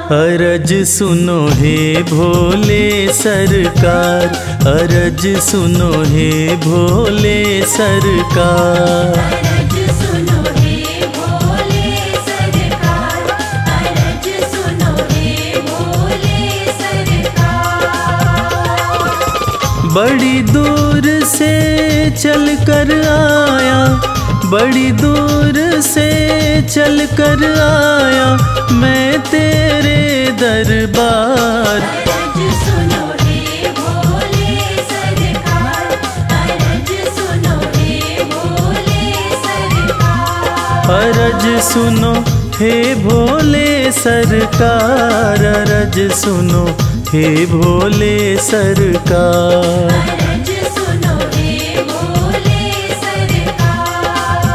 अरज सुनो हे भोले सरकार, अरज सुनो हे भोले सरकार। अरज सुनो हे भोले सरकार, अरज सुनो हे भोले सरकार। बड़ी दूर से चल कर आया, बड़ी दूर से चल कर आया मैं तेरे दरबार। अरज सुनो हे भोले सरकार, अरज सुनो हे भोले सरकार। अरज सुनो हे भोले सरकार, अरज सुनो हे भोले सरकार। अरज सुनो हे भोले सरकार।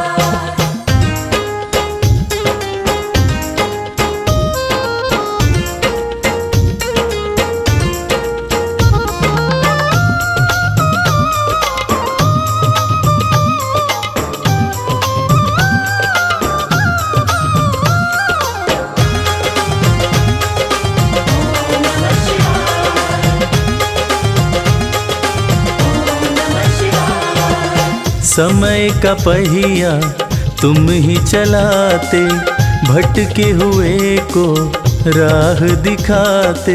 समय का पहिया तुम ही चलाते, भटके हुए को राह दिखाते।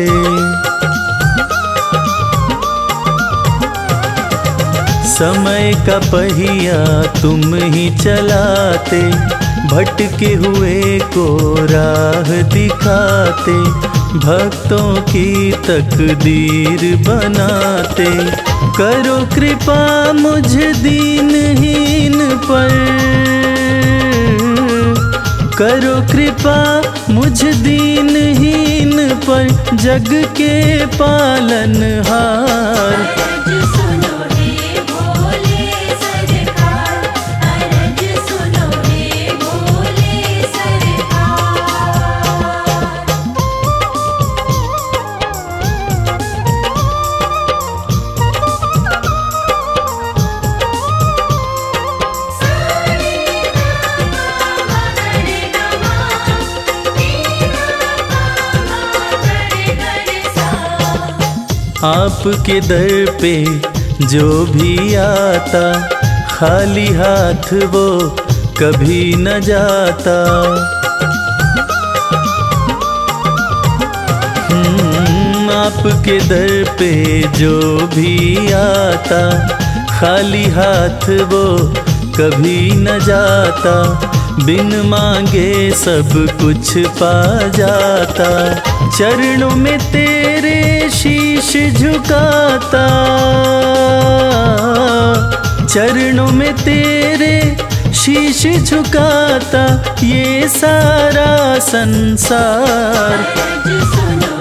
समय का पहिया तुम ही चलाते, भटके हुए को राह दिखाते। भक्तों की तकदीर बनाते, करो कृपा मुझ दीनहीन पर, करो कृपा मुझ दीनहीन पर, जग के पालनहार। अरज सुनो हे भोले सरकार, अरज सुनो हे भोले सरकार। आपके दर पे जो भी आता, खाली हाथ वो कभी न जाता। आपके दर पे जो भी आता, खाली हाथ वो कभी न जाता। बिन मांगे सब कुछ पा जाता, चरणों में तेरे शीश झुकाता, चरणों में तेरे शीश झुकाता ये सारा संसार। अरज सुनो